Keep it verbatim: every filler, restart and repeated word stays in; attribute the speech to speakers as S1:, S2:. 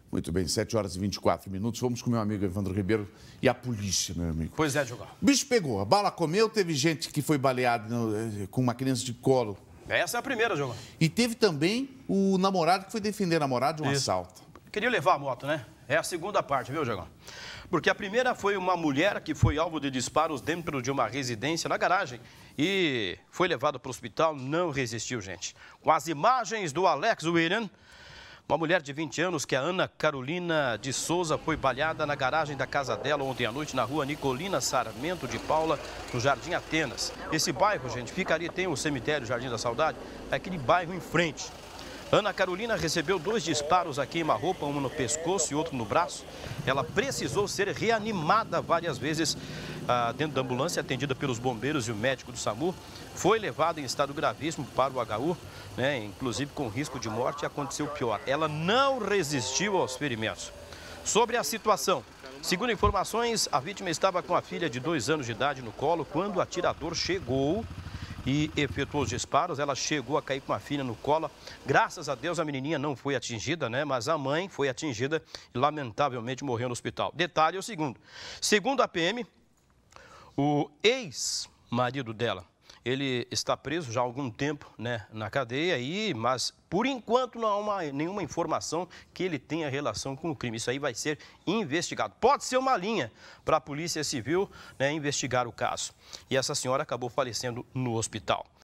S1: Muito bem, sete horas e vinte e quatro minutos. Vamos com meu amigo Evandro Ribeiro e a polícia, meu amigo.
S2: Pois é, Diogão.
S1: O bicho pegou, a bala comeu, teve gente que foi baleada no, com uma criança de colo.
S2: Essa é a primeira, Diogão.
S1: E teve também o namorado que foi defender a namorada de um
S2: Isso.
S1: assalto.
S2: Queria levar a moto, né? É a segunda parte, viu, Diogão? Porque a primeira foi uma mulher que foi alvo de disparos dentro de uma residência na garagem e foi levada para o hospital, não resistiu, gente. Com as imagens do Alex William, uma mulher de vinte anos, que é a Ana Carolina de Souza, foi baleada na garagem da casa dela ontem à noite, na rua Nicolina Sarmento de Paula, no Jardim Atenas. Esse bairro, gente, fica ali, tem o cemitério Jardim da Saudade, é aquele bairro em frente. Ana Carolina recebeu dois disparos a queima-roupa, um no pescoço e outro no braço. Ela precisou ser reanimada várias vezes ah, dentro da ambulância, atendida pelos bombeiros e o médico do SAMU. Foi levada em estado gravíssimo para o H U, né, inclusive com risco de morte, e aconteceu pior. Ela não resistiu aos ferimentos. Sobre a situação, segundo informações, a vítima estava com a filha de dois anos de idade no colo quando o atirador chegou e efetuou os disparos. Ela chegou a cair com a filha no colo. Graças a Deus a menininha não foi atingida, né? Mas a mãe foi atingida e lamentavelmente morreu no hospital. Detalhe é o segundo. Segundo a P M, o ex-marido dela, ele está preso já há algum tempo, né, na cadeia, e, mas por enquanto não há uma, nenhuma informação que ele tenha relação com o crime. Isso aí vai ser investigado. Pode ser uma linha para a Polícia Civil, né, investigar o caso. E essa senhora acabou falecendo no hospital.